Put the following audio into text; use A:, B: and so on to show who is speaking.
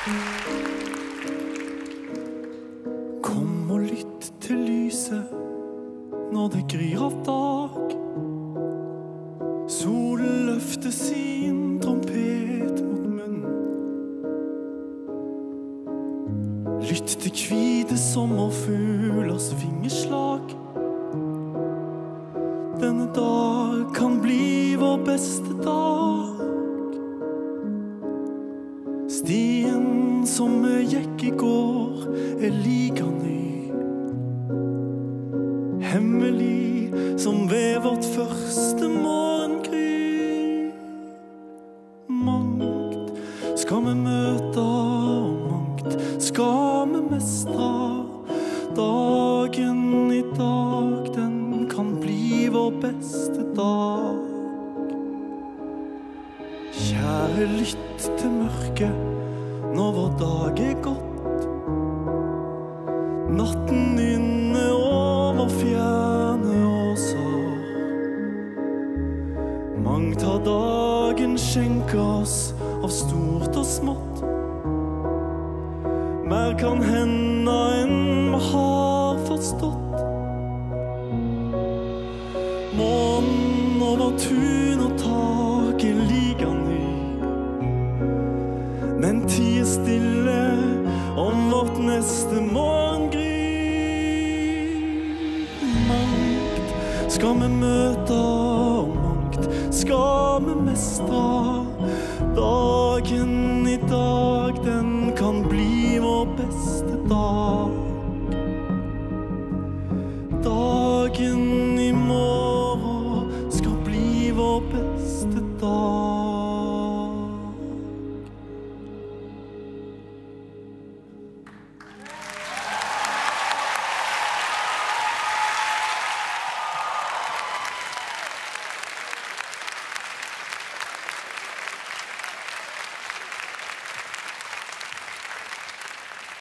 A: Kom og lytt til lyset når det gryr av dag. Solen løfter sin trompet mot munnen. Lytt til hvite sommerfuglers vingeslag. Denne dag kan bli vår beste dag. Stien som vi gikk i går like ny. Hemmelig som ved vårt første morgengry. Mangt skal vi møte, og mangt skal vi mestre. Dagen i dag, den kan bli vår beste dag. Kjære, lytt til mørket når vår dag er gått. Natten inne over fjerne åser. Mangt har dagen skjenket oss av stort og smått. Mer kan hende enn vi har forstått. Månen over tun og tak er like ny. Men tid er stille om vårt neste morgengry. Mangt skal vi møte, og mangt skal vi mestre. Dagen i dag, den kan bli vår beste dag.